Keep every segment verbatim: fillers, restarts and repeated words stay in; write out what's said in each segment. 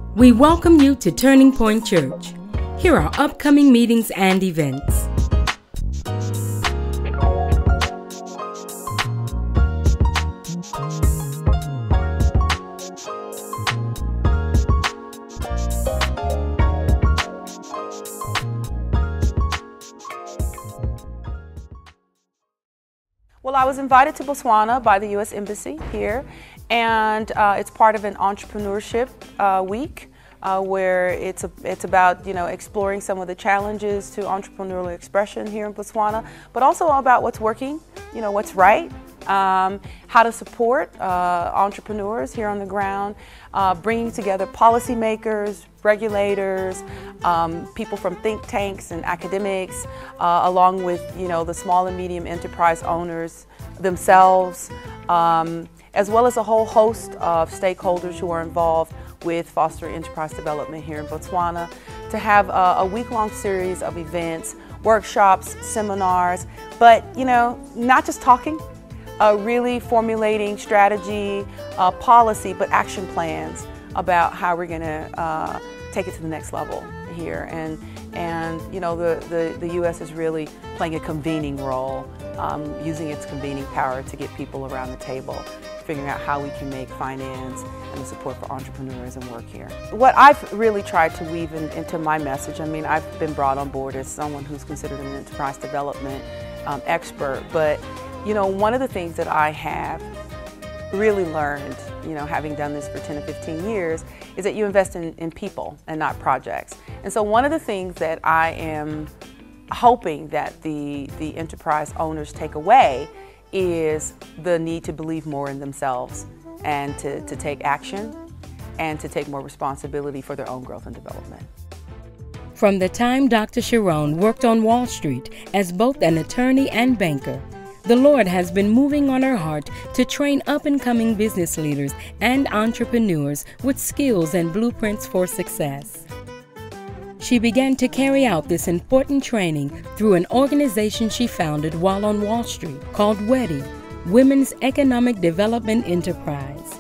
We welcome you to Turning Point Church. Here are upcoming meetings and events. Well, I was invited to Botswana by the U S Embassy here, and uh, it's part of an entrepreneurship uh, week uh, where it's a, it's about you know exploring some of the challenges to entrepreneurial expression here in Botswana, but also about what's working, you know what's right, um, how to support uh, entrepreneurs here on the ground, uh, bringing together policymakers, regulators, um, people from think tanks and academics, uh, along with you know the small and medium enterprise owners themselves, um, as well as a whole host of stakeholders who are involved with fostering enterprise development here in Botswana, to have a, a week-long series of events, workshops, seminars, but you know not just talking, uh, really formulating strategy, uh, policy, but action plans about how we're going to uh, take it to the next level here. And and you know the, the, the U S is really playing a convening role, um, using its convening power to get people around the table, figuring out how we can make finance and the support for entrepreneurs and work here. What I've really tried to weave in, into my message, I mean, I've been brought on board as someone who's considered an enterprise development um, expert, but you know, one of the things that I have really learned, you know, having done this for ten to fifteen years, is that you invest in, in people and not projects. And so one of the things that I am hoping that the, the enterprise owners take away is the need to believe more in themselves and to, to take action and to take more responsibility for their own growth and development. From the time Doctor Sharon worked on Wall Street as both an attorney and banker, the Lord has been moving on her heart to train up-and-coming business leaders and entrepreneurs with skills and blueprints for success. She began to carry out this important training through an organization she founded while on Wall Street called WEDI, Women's Economic Development Enterprise.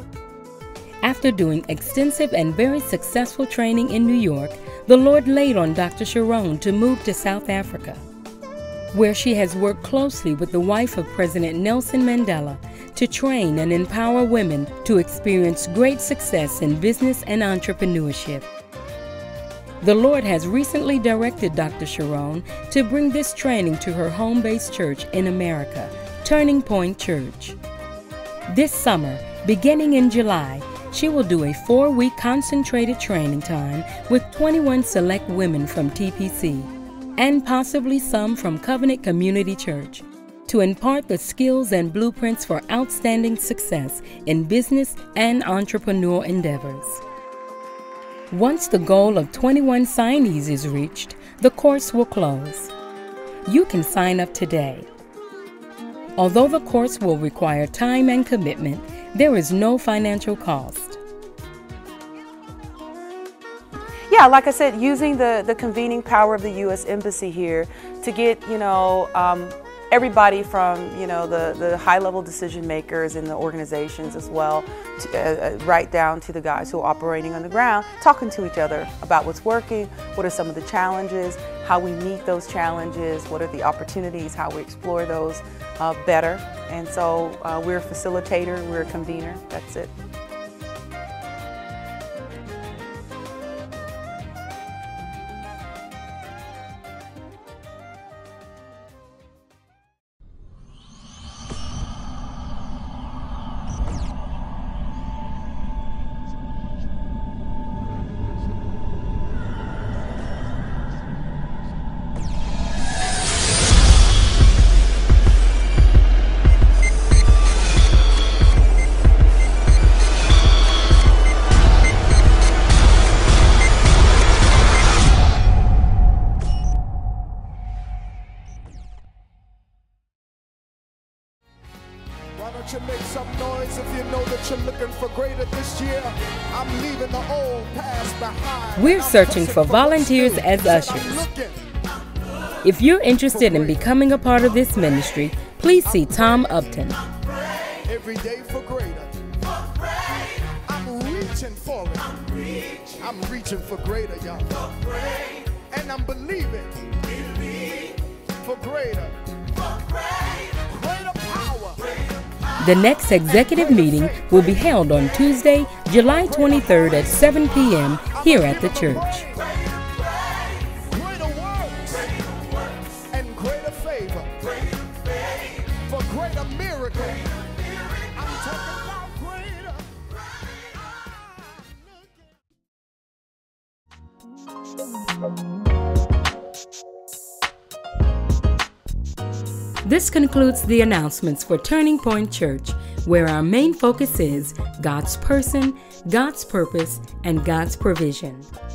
After doing extensive and very successful training in New York, the Lord laid on Doctor Sharon to move to South Africa, where she has worked closely with the wife of President Nelson Mandela to train and empower women to experience great success in business and entrepreneurship. The Lord has recently directed Doctor Sharon to bring this training to her home-based church in America, Turning Point Church. This summer, beginning in July, she will do a four-week concentrated training time with twenty-one select women from T P C, and possibly some from Covenant Community Church, to impart the skills and blueprints for outstanding success in business and entrepreneurial endeavors. Once the goal of twenty-one signees is reached, the course will close. You can sign up today. Although the course will require time and commitment, there is no financial cost. Yeah, like I said, using the, the convening power of the U S Embassy here to get, you know, um, everybody from, you know, the, the high-level decision makers in the organizations as well, to, uh, right down to the guys who are operating on the ground, talking to each other about what's working, what are some of the challenges, how we meet those challenges, what are the opportunities, how we explore those uh, better. And so uh, we're a facilitator, we're a convener, that's it. Why don't you make some noise if you know that you're looking for greater this year? I'm leaving the old past behind. We're searching for volunteers as ushers. If you're interested in becoming a part of this ministry, please see Tom Upton. Every day for greater. I'm reaching for it. I'm reaching, I'm reaching for greater, y'all. For great. And I'm believing, believe. For greater. For greater. Greater power. Greater power. The next executive meeting will be held on Tuesday, July twenty-third at seven p m here at the church. Greater works and greater favor. For greater miracle. I'm talking about greater. This concludes the announcements for Turning Point Church, where our main focus is God's person, God's purpose, and God's provision.